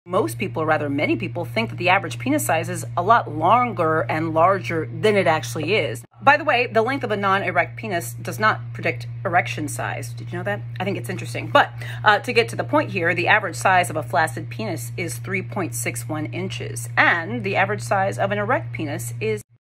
Most people, or rather many people, think that the average penis size is a lot longer and larger than it actually is. By the way, the length of a non-erect penis does not predict erection size. Did you know that? I think it's interesting. But to get to the point here, the average size of a flaccid penis is 3.61 inches, and the average size of an erect penis is